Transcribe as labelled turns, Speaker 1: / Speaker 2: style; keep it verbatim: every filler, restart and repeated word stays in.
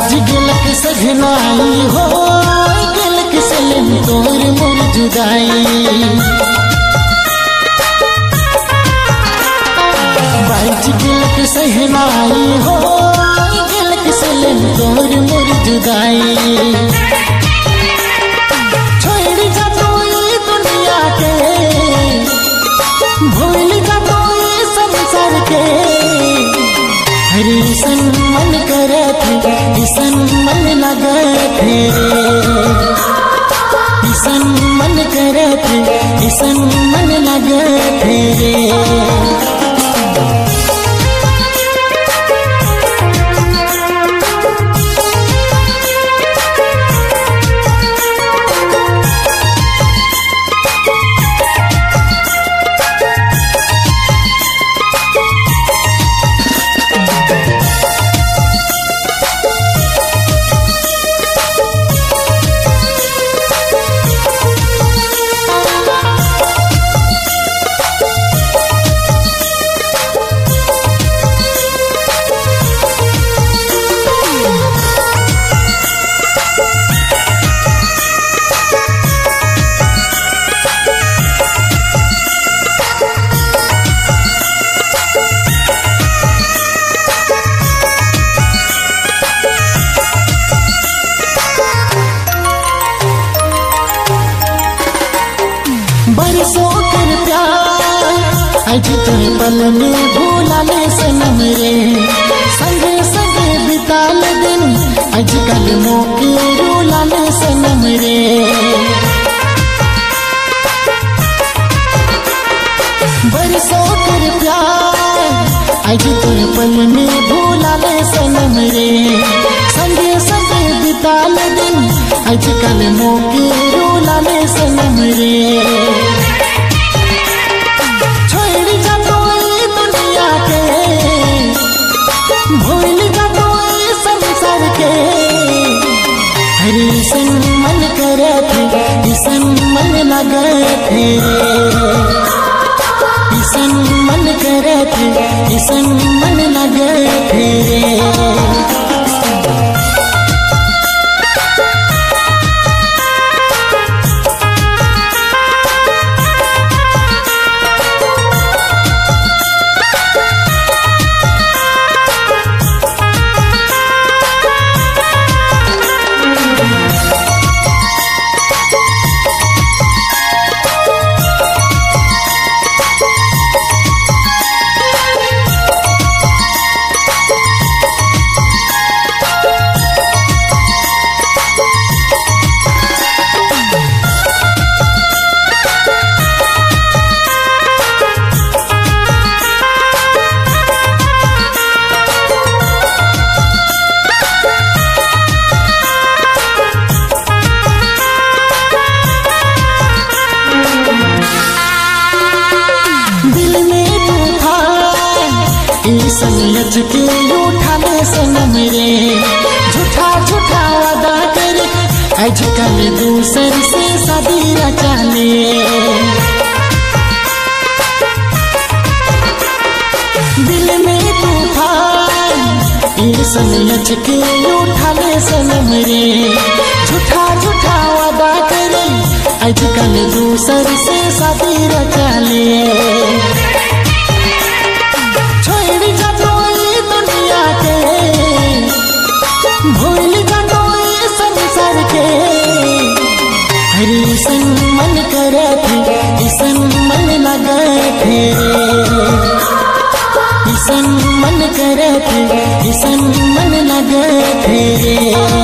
Speaker 1: बाज गिलक सघनाई हो गिलक सलन तोर मोर जुदाई। बाज गिलक सहनाई हो गिलक सलन तोर मोर जुदाई। छोड़ जा तो ये दुनिया के भूल जा तो ये संसार के। हरी सन मन करे थे सन मन लगे थे सन मन करे थे सन मन लगे थे। बरसों कर प्यार आज तुम पल में भूलाने सनम रे। संगे संगे बिताल दिन आजकल मौके रुलाने सनम रे। बरसों कर प्यार आज तुम पल में भूलाने सनम रे। संगे संगे बिताल दिन आजकल मौके रुलाने सनम रे। छोड़ जा तो ये दुनिया के भूल जा तो ये संसार के। हरी सन मन करे थे सन मन लगे थे सन मन करे थे सन मन लगे थे। सनियत के उठाने सनम रे। झूठा झूठा वादा कर आजकल दूसर से शादी रचा ले। दिल में तूफान सनियत के उठाने सनम रे। झूठा झूठा वादा कर आजकल दूसर से शादी रचा ले। भूल जा तो ये संसार के। हरी सन मन करे थे सन मन लगे थे सन मन करे थे सन मन लगे थे।